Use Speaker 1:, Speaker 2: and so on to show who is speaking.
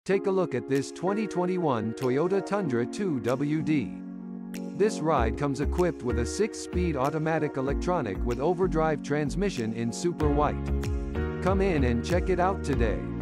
Speaker 1: Take a look at this 2021 Toyota Tundra 2WD. This ride comes equipped with a 6-speed automatic electronic with overdrive transmission in super white. Come in and check it out today.